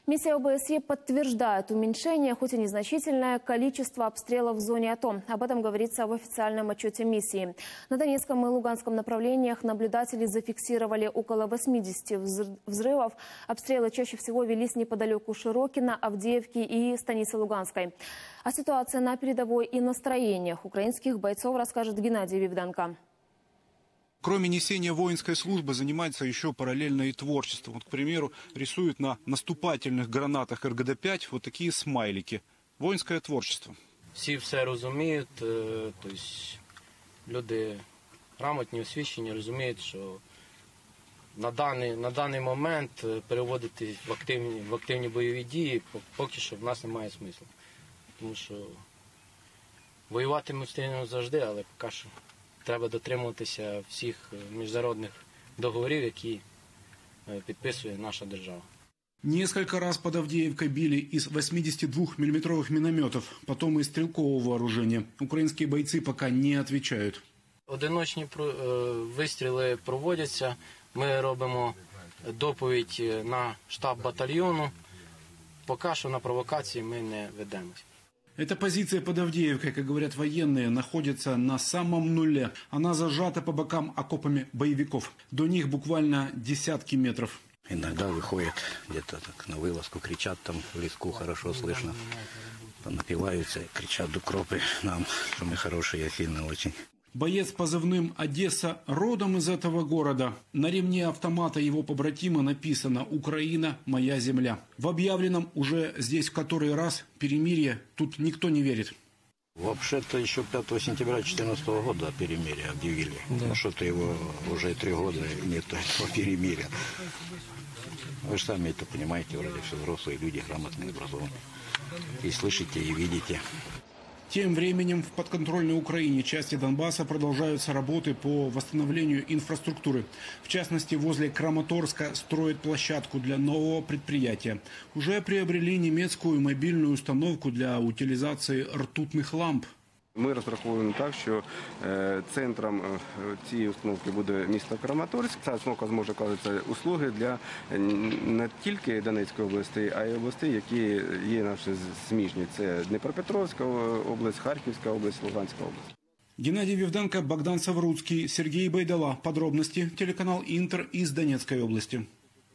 Миссия ОБСЕ подтверждает уменьшение, хоть и незначительное, количество обстрелов в зоне АТО. Об этом говорится в официальном отчете миссии. На Донецком и Луганском направлениях наблюдатели зафиксировали около 80 взрывов. Обстрелы чаще всего велись неподалеку Широкино, Авдеевки и станицы Луганской. О ситуации на передовой и настроениях украинских бойцов расскажет Геннадий Вивданко. Кроме несения воинской службы, занимается еще параллельно и творчеством. Вот, к примеру, рисует на наступательных гранатах РГД-5 вот такие смайлики. Воинское творчество. Все розуміють, тобто люди грамотні, освічені, розуміють, що на даний момент переводити в активні бойові дії поки що в нас немає смислу. Тому що воювати ми встигнемо завжди, але поки що треба дотримуватися всіх міжнародних договорів, які підписує наша держава. Несколько раз под Авдеевкой били из 82-миллиметровых минометов, потом из стрелкового вооружения. Украинские бойцы пока не отвечают. Одиночні вистріли проводяться. Ми робимо доповідь на штаб батальйону. Поки що на провокації ми не ведемось. Эта позиция под Авдеевкой, как говорят военные, находится на самом нуле. Она зажата по бокам окопами боевиков. До них буквально десятки метров. Иногда выходят где-то так на вылазку, кричат там в леску, хорошо слышно. Напиваются, кричат укропы нам, что мы хорошие, сильные очень. Боец с позывным «Одесса» родом из этого города. На ремне автомата его побратима написано «Украина – моя земля». В объявленном уже здесь в который раз перемирие тут никто не верит. Вообще-то еще 5 сентября 2014 года перемирие объявили. Да. Но что-то его уже 3 года нет этого перемирия. Вы же сами это понимаете, вроде все взрослые люди, грамотные, образованные. И слышите, и видите. Тем временем в подконтрольной Украине части Донбасса продолжаются работы по восстановлению инфраструктуры. В частности, возле Краматорска строят площадку для нового предприятия. Уже приобрели немецкую мобильную установку для утилизации ртутных ламп. Ми розраховуємо так, що центром цієї установки буде місто Краматорськ. Ця установка зможе оказувати услуги для не тільки Донецької області, а й областей, які є наші сміжні. Це Дніпропетровська область, Харківська область, Луганська область. Геннадий Вивданко, Богдан Савруцкий, Сергей Байдала. Подробности. Телеканал Интер из Донецкой области.